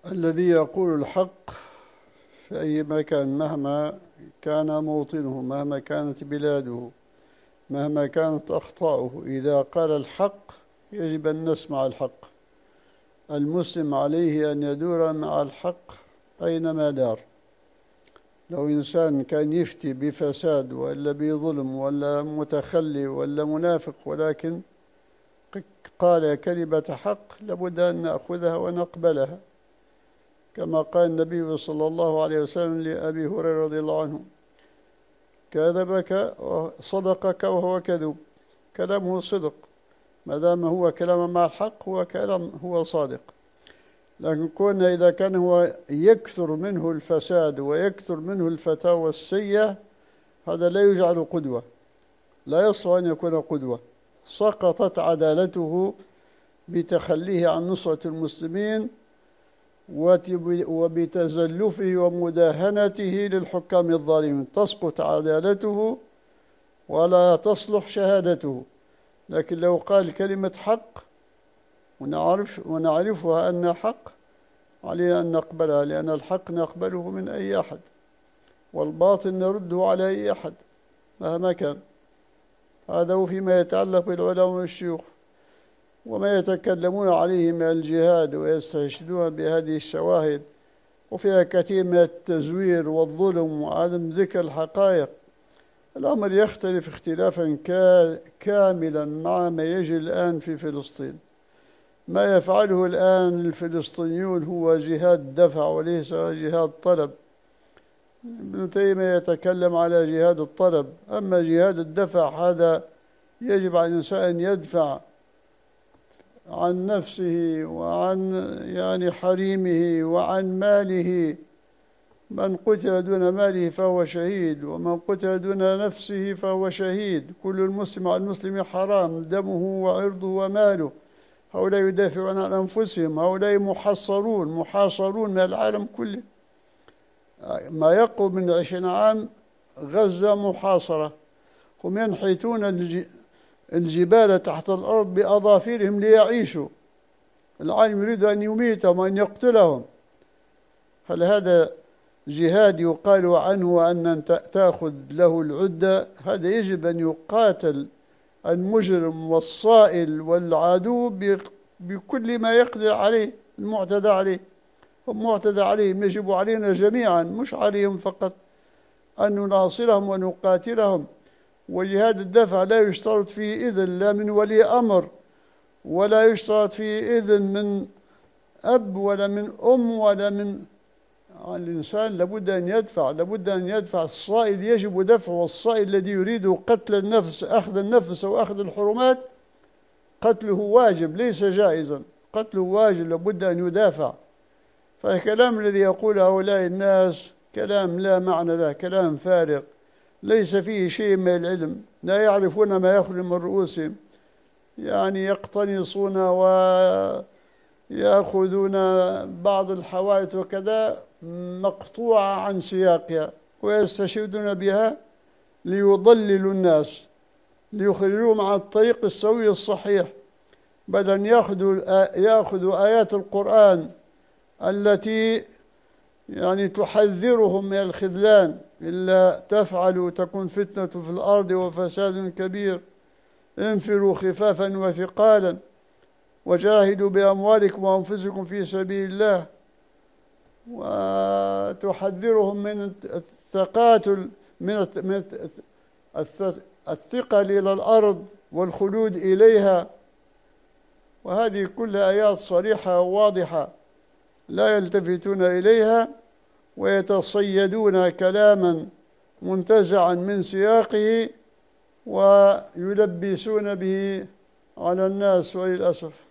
الذي يقول الحق في أي مكان مهما كان موطنه، مهما كانت بلاده، مهما كانت أخطاؤه، إذا قال الحق يجب أن نسمع الحق. المسلم عليه أن يدور مع الحق أينما دار. لو إنسان كان يفتي بفساد ولا بظلم ولا متخلي ولا منافق، ولكن قال كلمة حق، لابد أن نأخذها ونقبلها، كما قال النبي صلى الله عليه وسلم لأبي هريرة رضي الله عنه: كذبك صدقك وهو كذوب. كلامه صدق، ما دام هو كلام مع الحق هو صادق. لكن كنا إذا كان هو يكثر منه الفساد ويكثر منه الفتاوى السيئة، هذا لا يجعل قدوة، لا يصلح أن يكون قدوة. سقطت عدالته بتخليه عن نصرة المسلمين وبتزلفه ومداهنته للحكام الظالمين. تسقط عدالته ولا تصلح شهادته. لكن لو قال كلمة حق ونعرفها أن حق، علينا أن نقبلها، لأن الحق نقبله من أي أحد، والباطل نرده على أي أحد مهما كان. هذا هو فيما يتعلق بالعلماء والشيوخ، وما يتكلمون عليه من الجهاد ويستشهدون بهذه الشواهد، وفيها كثير من التزوير والظلم وعدم ذكر الحقائق. الأمر يختلف اختلافا كاملا مع ما يجري الآن في فلسطين. ما يفعله الآن الفلسطينيون هو جهاد دفع وليس جهاد طلب. ابن تيمية يتكلم على جهاد الطلب، أما جهاد الدفع هذا يجب على الإنسان أن يدفع عن نفسه وعن حريمه وعن ماله. من قتل دون ماله فهو شهيد، ومن قتل دون نفسه فهو شهيد. كل المسلم على المسلم حرام، دمه وعرضه وماله. هؤلاء يدافعون عن أنفسهم، هؤلاء محاصرون من العالم كله. ما يقرب من 20 عام غزة محاصرة. هم ينحتون الجبال تحت الأرض بأظافرهم ليعيشوا. العالم يريد أن يميتهم وأن يقتلهم. هل هذا جهاد يقال عنه أن تأخذ له العدة؟ هذا يجب أن يقاتل المجرم والصائل والعدو بكل ما يقدر عليه المعتدى عليه. هم معتدى عليهم، يجب علينا جميعا، مش عليهم فقط، أن نناصرهم ونقاتلهم. وجهاد الدفع لا يشترط فيه إذن لا من ولي أمر، ولا يشترط فيه إذن من أب ولا من أم ولا من الإنسان. لابد أن يدفع. الصائل يجب دفعه، والصائل الذي يريد قتل النفس، أخذ النفس أو أخذ الحرمات، قتله واجب ليس جائزا، قتله واجب، لابد أن يدافع. فالكلام الذي يقول هؤلاء الناس كلام لا معنى له، كلام فارغ ليس فيه شيء من العلم، لا يعرفون ما يخرج من رؤوسهم. يقتنصون ويأخذون بعض الحوادث وكذا مقطوعة عن سياقها، ويستشهدون بها ليضللوا الناس، ليخرجوهم عن الطريق السوي الصحيح، بدل أن يأخذوا آيات القرآن التي تحذرهم من الخذلان: إلا تفعلوا تكن فتنة في الأرض وفساد كبير، انفروا خفافا وثقالا وجاهدوا بأموالكم وأنفسكم في سبيل الله. وتحذرهم من التقاتل، من الثقل إلى الأرض والخلود إليها. وهذه كلها آيات صريحة واضحة لا يلتفتون إليها، ويتصيدون كلاما منتزعا من سياقه ويلبسون به على الناس، وللأسف.